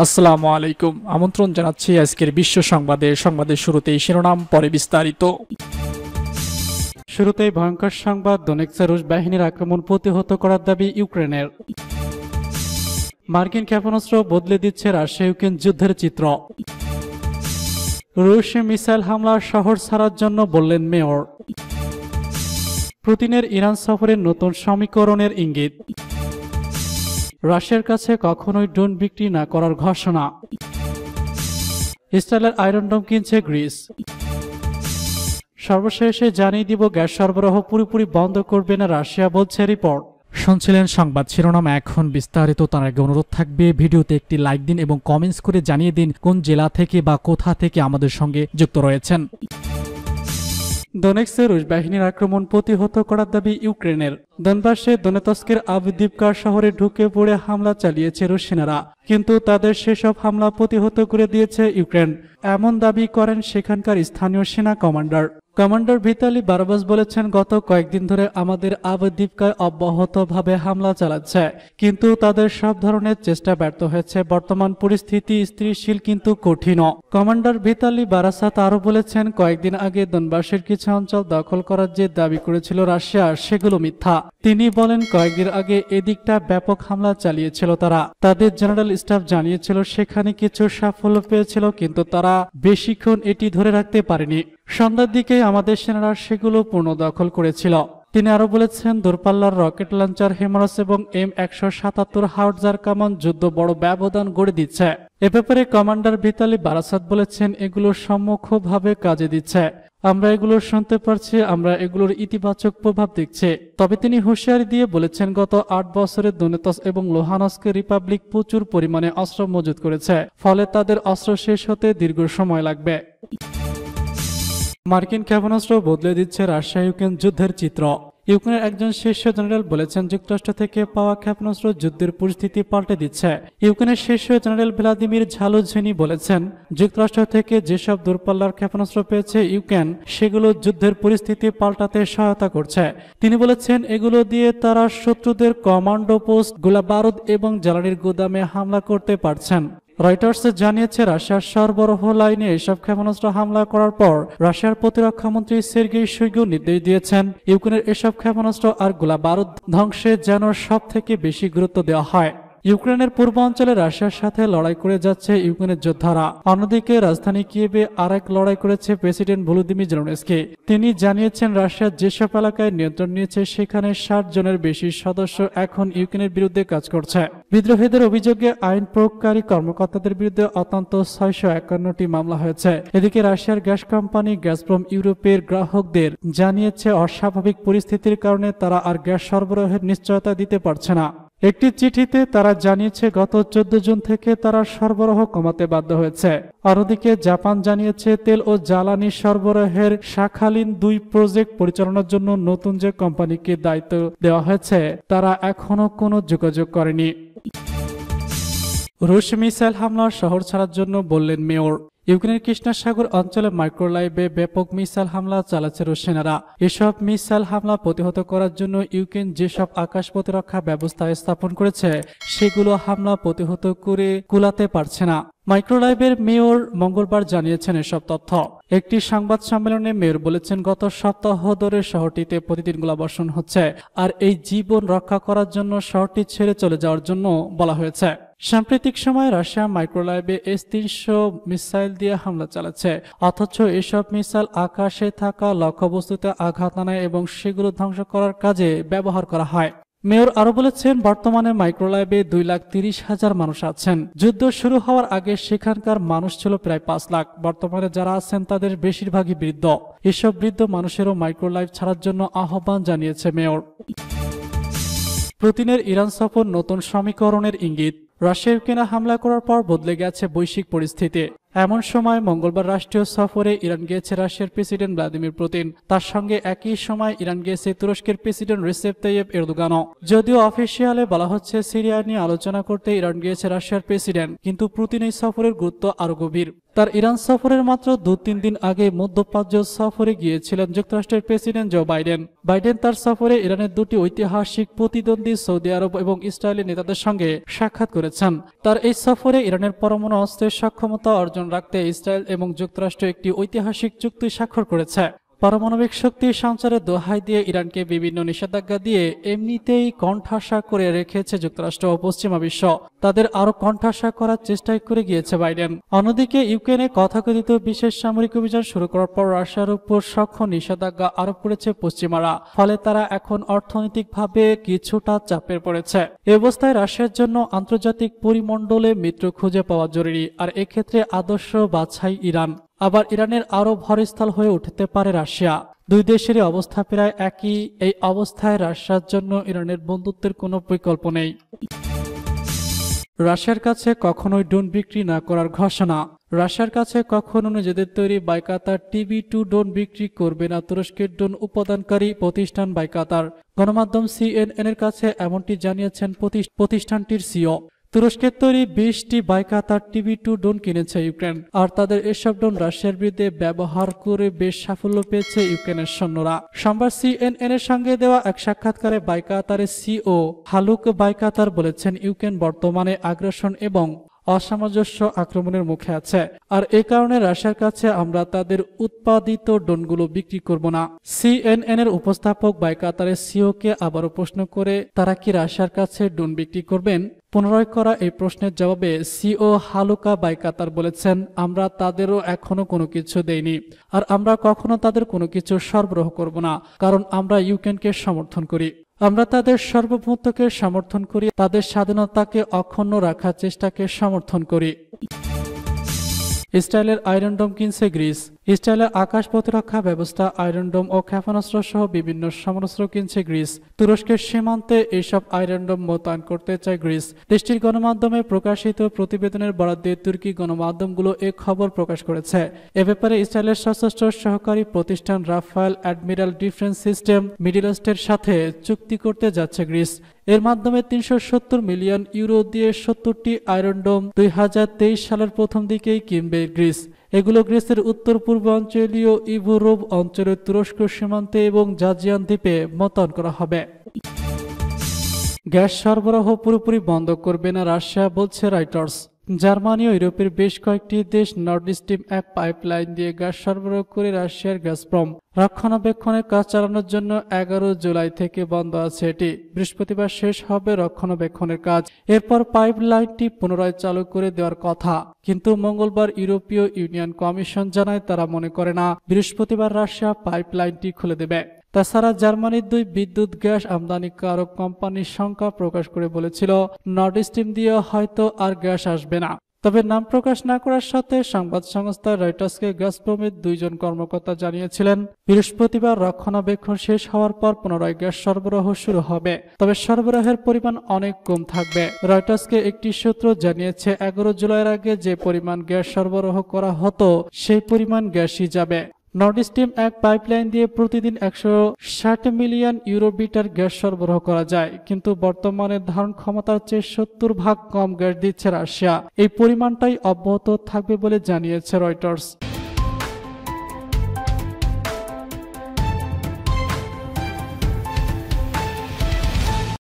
আসসালামু আলাইকুম। আমন্ত্রণ জানাচ্ছি আজকের বিশ্ব সংবাদের শুরুতেই শিরোনাম, পরে বিস্তারিত। শুরুতেই ভয়ঙ্কর সংবাদ, দোনেৎস্কে রুশ বাহিনীর আক্রমণ প্রতিহত করার দাবি ইউক্রেনের। মার্কিন ক্ষেপণাস্ত্র বদলে দিচ্ছে রাশিয়া ইউক্রেন যুদ্ধের চিত্র। রুশে মিসাইল হামলা, শহর ছাড়ার জন্য বললেন মেয়র। পুতিনের ইরান সফরের নতুন সমীকরণের ইঙ্গিত। রাশিয়ার কাছে কখনোই ড্রোন বিক্রি না করার ঘোষণা। ইসরায়েলের আয়রন ডোম কিনছে গ্রিস। সর্বশেষে জানিয়ে দিব, গ্যাস সরবরাহ পুরোপুরি বন্ধ করবে না রাশিয়া, বলছে রিপোর্ট। শুনছিলেন সংবাদ শিরোনাম, এখন বিস্তারিত। তার আগে অনুরোধ থাকবে, ভিডিওতে একটি লাইক দিন এবং কমেন্টস করে জানিয়ে দিন কোন জেলা থেকে বা কোথা থেকে আমাদের সঙ্গে যুক্ত রয়েছেন। দোনেৎস্কে রুশ বাহিনীর আক্রমণ প্রতিহত করার দাবি ইউক্রেনের। দনবাসে দোনেৎস্কের আভদিভকা শহরে ঢুকে পড়ে হামলা চালিয়েছে রুশ সেনারা, কিন্তু তাদের সেসব হামলা প্রতিহত করে দিয়েছে ইউক্রেন, এমন দাবি করেন সেখানকার স্থানীয় সেনা কমান্ডার ভিতালি বারবাস বলেছেন, গত কয়েকদিন ধরে আমাদের আভদিভকায় অব্যাহতভাবে হামলা চালাচ্ছে, কিন্তু তাদের সব ধরনের চেষ্টা ব্যর্থ হয়েছে। বর্তমান পরিস্থিতি স্থিতিশীল কিন্তু কঠিনও। কমান্ডার ভিতালি বারাসাত আরও বলেছেন, কয়েকদিন আগে দনবাসের কিছু অঞ্চল দখল করার যে দাবি করেছিল রাশিয়া, সেগুলো মিথ্যা। তিনি বলেন, কয়েকদিন আগে এদিকটা ব্যাপক হামলা চালিয়েছিল তারা। তাদের জেনারেল স্টাফ জানিয়েছিল সেখানে কিছু সাফল্য পেয়েছিল, কিন্তু তারা বেশিক্ষণ এটি ধরে রাখতে পারেনি। সন্ধ্যার দিকে আমাদের সেনারা সেগুলো পূর্ণ দখল করেছিল। তিনি আরো বলেছেন, দূরপাল্লার রকেট লঞ্চার হেমারস এবং M177 হাউটজার কামান যুদ্ধ বড় ব্যবধান গড়ে দিচ্ছে। এ ব্যাপারে কমান্ডার ভিতালি বারাসাত বলেছেন, এগুলো সম্মুখভাবে কাজে দিচ্ছে। আমরা এগুলো শুনতে পারছি, আমরা এগুলোর ইতিবাচক প্রভাব দেখছি। তবে তিনি হুঁশিয়ারি দিয়ে বলেছেন, গত 8 বছরে দোনেৎস্ক এবং লুহানস্ক রিপাবলিক প্রচুর পরিমাণে অস্ত্র মজুত করেছে, ফলে তাদের অস্ত্র শেষ হতে দীর্ঘ সময় লাগবে। মার্কিন ক্ষেপণাস্ত্র বদলে দিচ্ছে রাশিয়া ইউক্রেন যুদ্ধের চিত্র। ইউক্রেনের একজন শীর্ষ জেনারেল বলেছেন, যুক্তরাষ্ট্র থেকে পাওয়া ক্ষেপণাস্ত্র যুদ্ধের পরিস্থিতি পাল্টে দিচ্ছে। ইউক্রেনের শীর্ষ জেনারেল ভ্লাদিমির ঝালুঝনি বলেছেন, যুক্তরাষ্ট্র থেকে যেসব দূরপাল্লার ক্ষেপণাস্ত্র পেয়েছে ইউক্রেন, সেগুলো যুদ্ধের পরিস্থিতি পাল্টাতে সহায়তা করছে। তিনি বলেছেন, এগুলো দিয়ে তারা শত্রুদের কমান্ডো পোস্ট, গোলাবারুদ এবং জ্বালানির গুদামে হামলা করতে পারছেন। রয়টার্স জানিয়েছে, রাশিয়ার সরবরাহ লাইনে এসব ক্ষেপণাস্ত্র হামলা করার পর রাশিয়ার প্রতিরক্ষা মন্ত্রী সের্গেই শোইগু নির্দেশ দিয়েছেন, ইউক্রেনের এসব ক্ষেপণাস্ত্র আর গোলাবারুদ ধ্বংসে যেন সব থেকে বেশি গুরুত্ব দেওয়া হয়। ইউক্রেনের পূর্বাঞ্চলে রাশিয়ার সাথে লড়াই করে যাচ্ছে ইউক্রেনের যোদ্ধারা। অন্যদিকে রাজধানী কিয়েভে আরেক লড়াই করেছে প্রেসিডেন্ট ভলোদিমির জেলেনস্কি। তিনি জানিয়েছেন, রাশিয়া যেসব এলাকায় নিয়ন্ত্রণ নিয়েছে সেখানে 60 জনের বেশি সদস্য এখন ইউক্রেনের বিরুদ্ধে কাজ করছে। বিদ্রোহীদের অভিযোগে আইন প্রয়োগকারী কর্মকর্তাদের বিরুদ্ধে অন্তত 651টি মামলা হয়েছে। এদিকে রাশিয়ার গ্যাস কোম্পানি গ্যাজপ্রম ইউরোপের গ্রাহকদের জানিয়েছে, অস্বাভাবিক পরিস্থিতির কারণে তারা আর গ্যাস সরবরাহের নিশ্চয়তা দিতে পারছে না। একটি চিঠিতে তারা জানিয়েছে, গত 14 জুন থেকে তারা সরবরাহ কমাতে বাধ্য হয়েছে। অন্যদিকে জাপান জানিয়েছে, তেল ও জ্বালানি সরবরাহের শাখালীন 2 প্রজেক্ট পরিচালনার জন্য নতুন যে কোম্পানিকে দায়িত্ব দেওয়া হয়েছে তারা এখনো কোনো যোগাযোগ করেনি। রুশ মিসাইল হামলা, শহর ছাড়ার জন্য বললেন মেয়র। ইউক্রেনের কৃষ্ণা সাগর অঞ্চলে মাইক্রোলাইভে ব্যাপক মিসাইল হামলা চালাচ্ছে রুশ সেনারা। এসব মিসাইল হামলা প্রতিহত করার জন্য ইউক্রেন যেসব আকাশ প্রতিরক্ষা ব্যবস্থা স্থাপন করেছে, সেগুলো হামলা প্রতিহত করে কুলাতে পারছে না। মাইক্রোলাইভের মেয়র মঙ্গলবার জানিয়েছেন এসব তথ্য। একটি সংবাদ সম্মেলনে মেয়র বলেছেন, গত সপ্তাহ ধরে শহরটিতে প্রতিদিন গোলাবর্ষণ হচ্ছে, আর এই জীবন রক্ষা করার জন্য শহরটি ছেড়ে চলে যাওয়ার জন্য বলা হয়েছে। সাম্প্রতিক সময়ে রাশিয়া মাইক্রোলাইভে S-300 মিসাইল দিয়ে হামলা চালাচ্ছে, অথচ এসব মিসাইল আকাশে থাকা লক্ষ্যবস্তুতে আঘাত আনায় এবং সেগুলো ধ্বংস করার কাজে ব্যবহার করা হয়। মেয়র আরো বলেছেন, বর্তমানে মাইক্রোলাইভে 2,30,000 মানুষ আছেন। যুদ্ধ শুরু হওয়ার আগে সেখানকার মানুষ ছিল প্রায় 5 লাখ। বর্তমানে যারা আছেন তাদের বেশিরভাগই বৃদ্ধ। এসব বৃদ্ধ মানুষেরও মাইক্রোলাইভ ছাড়ার জন্য আহ্বান জানিয়েছে মেয়র। পুতিনের ইরান সফর নতুন সমীকরণের ইঙ্গিত। রাশিয়া ইউক্রেনে হামলা করার পর বদলে গেছে বৈশ্বিক পরিস্থিতি। এমন সময় মঙ্গলবার রাষ্ট্রীয় সফরে ইরান গিয়েছে রাশিয়ার প্রেসিডেন্ট ভ্লাদিমির পুতিন। তার সঙ্গে একই সময় ইরান গিয়েছে তুরস্কের প্রেসিডেন্ট রিসেপ তাইয়েপ এরদোগানও। যদিও অফিসিয়ালে বলা হচ্ছে সিরিয়া নিয়ে আলোচনা করতে ইরান গিয়েছে রাশিয়ার প্রেসিডেন্ট, কিন্তু পুতিন এই সফরের গুরুত্ব আরো গভীর। তার ইরান সফরের মাত্র 2-3 দিন আগে মধ্যপ্রাচ্য সফরে গিয়েছিলেন যুক্তরাষ্ট্রের প্রেসিডেন্ট জো বাইডেন। বাইডেন তার সফরে ইরানের দুটি ঐতিহাসিক প্রতিদ্বন্দ্বী সৌদি আরব এবং ইসরায়েলের নেতাদের সঙ্গে সাক্ষাৎ করেছেন। তার এই সফরে ইরানের পরমাণু অস্ত্রের সক্ষমতা অর্জন রাখতে ইসরায়েল এবং যুক্তরাষ্ট্র একটি ঐতিহাসিক চুক্তি স্বাক্ষর করেছে। পারমাণবিক শক্তি সঞ্চারের দোহাই দিয়ে ইরানকে বিভিন্ন নিষেধাজ্ঞা দিয়ে এমনিতেই কণ্ঠাসা করে রেখেছে যুক্তরাষ্ট্র ও পশ্চিমা বিশ্ব। তাদের আরো কণ্ঠাসা করার চেষ্টাই করে গিয়েছে বাইডেন। অন্যদিকে ইউক্রেনে তথাকথিত বিশেষ সামরিক অভিযান শুরু করার পর রাশিয়ার উপর সখ্য নিষেধাজ্ঞা আরোপ করেছে পশ্চিমারা। ফলে তারা এখন অর্থনৈতিকভাবে কিছুটা চাপের পড়েছে। এ অবস্থায় রাশিয়ার জন্য আন্তর্জাতিক পরিমণ্ডলে মিত্র খুঁজে পাওয়া জরুরি, আর এক্ষেত্রে আদর্শ বাছাই ইরান। আবার ইরানের আরো ভরস্থল হয়ে উঠতে পারে রাশিয়া। দুই দেশেরই অবস্থা প্রায় একই। এই অবস্থায় রাশিয়ার জন্য ইরানের বন্ধুত্বের কোনো বিকল্প নেই। রাশিয়ার কাছে কখনোই ড্রোন বিক্রি না করার ঘোষণা। রাশিয়ার কাছে কখনো নিজেদের তৈরি বাইকাতার TB2 ড্রোন বিক্রি করবে না তুরস্কের ড্রোন উৎপাদনকারী প্রতিষ্ঠান বাইকাতার। গণমাধ্যম CNN এর কাছে এমনটি জানিয়েছেন প্রতিষ্ঠানটির CEO। তুরস্কের তৈরি 20টি বাইকাতার TB2 ড্রোন কিনেছে ইউক্রেন, আর তাদের এসব ড্রোন রাশিয়ার বিরুদ্ধে ব্যবহার করে বেশ সাফল্য পেয়েছে ইউক্রেনের সৈন্যরা। সোমবার CNN এর সঙ্গে দেওয়া এক সাক্ষাৎকারে বাইকাতারের CEO হালুক বাইকাতার বলেছেন, ইউক্রেন বর্তমানে আগ্রাসন এবং অসামঞ্জস্য আক্রমণের মুখে আছে, আর এ কারণে রাশিয়ার কাছে আমরা তাদের উৎপাদিত ড্রোনগুলো বিক্রি করব না। CNN এর উপস্থাপক বাইকাতারের CEO কে আবারও প্রশ্ন করে তারা কি রাশিয়ার কাছে ড্রোন বিক্রি করবেন। পুনরায় করা এই প্রশ্নের জবাবে CEO হালুকা বাইকাতার বলেছেন, আমরা তাদেরও এখনো কোনো কিছু দেইনি, আর আমরা কখনো তাদের কোনো কিছু সরবরাহ করব না, কারণ আমরা ইউক্রেনকে সমর্থন করি। আমরা তাদের সার্বভৌমত্বকে সমর্থন করি, তাদের স্বাধীনতাকে অক্ষুণ্ণ রাখার চেষ্টাকে সমর্থন করি। ইসরায়েলের আয়রন ডোম কিনছে গ্রিস। ইসরায়েলের আকাশ প্রতিরক্ষা ব্যবস্থা, আয়রন ডোম ও ক্ষেপণাস্ত্র সহ বিভিন্ন সমরাস্ত্র কিনছে গ্রিস। তুরস্কের সীমান্তে এইসব আয়রন ডোম মোতায়েন করতে চায় গ্রিস। দেশটির গণমাধ্যমে প্রকাশিত প্রতিবেদনের বরাত দিয়ে তুর্কি গণমাধ্যমগুলো এ খবর প্রকাশ করেছে। এ ব্যাপারে ইসরায়েলের সশস্ত্র সহকারী প্রতিষ্ঠান Rafael admiral defence system middle ইস্টের সাথে চুক্তি করতে যাচ্ছে গ্রিস। এর মাধ্যমে 370 মিলিয়ন ইউরো দিয়ে 70টি আয়রন ডোম 2023 সালের প্রথম দিকেই কিনবে গ্রিস। এগুলো গ্রিসের উত্তর পূর্বাঞ্চলীয় ইভোরোভ অঞ্চলের তুরস্ক সীমান্তে এবং জাজিয়ান দ্বীপে মোতায়েন করা হবে। গ্যাস সরবরাহ পুরোপুরি বন্ধ করবে না রাশিয়া, বলছে রয়টার্স। জার্মানি ও ইউরোপের বেশ কয়েকটি দেশ নর্ড স্ট্রিম 1 পাইপলাইন দিয়ে গ্যাস সরবরাহ করে রাশিয়ার গাজপ্রম রক্ষণাবেক্ষণের কাজ চালানোর জন্য 11 জুলাই থেকে বন্ধ আছে এটি। বৃহস্পতিবার শেষ হবে রক্ষণাবেক্ষণের কাজ। এরপর পাইপলাইনটি পুনরায় চালু করে দেওয়ার কথা, কিন্তু মঙ্গলবার ইউরোপীয় ইউনিয়ন কমিশন জানায় তারা মনে করে না বৃহস্পতিবার রাশিয়া পাইপলাইনটি খুলে দেবে। তাছাড়া জার্মানির 2 বিদ্যুৎ গ্যাস আমদানিকারক কোম্পানির সংখ্যা প্রকাশ করে বলেছিল নর্ড স্ট্রিম দিয়ে হয়তো আর গ্যাস আসবে না। তবে নাম প্রকাশ না করার সাথে সংবাদ সংস্থা রয়টার্সকে গাজপ্রমের 2 জন কর্মকর্তা জানিয়েছিলেন বৃহস্পতিবার রক্ষণাবেক্ষণ শেষ হওয়ার পর পুনরায় গ্যাস সরবরাহ শুরু হবে, তবে সরবরাহের পরিমাণ অনেক কম থাকবে। রয়টার্সকে একটি সূত্র জানিয়েছে 11 জুলাইয়ের আগে যে পরিমাণ গ্যাস সরবরাহ করা হতো সেই পরিমাণ গ্যাসই যাবে। নর্ড স্ট্রিম 1 পাইপলাইন দিয়ে প্রতিদিন 160 মিলিয়ন ইউরোবিটার গ্যাস সরবরাহ করা যায়, কিন্তু বর্তমানে ধারণ ক্ষমতার চেয়ে 70 ভাগ কম গ্যাস দিচ্ছে রাশিয়া। এই পরিমাণটাই অব্যাহত থাকবে বলে জানিয়েছে রয়টার্স।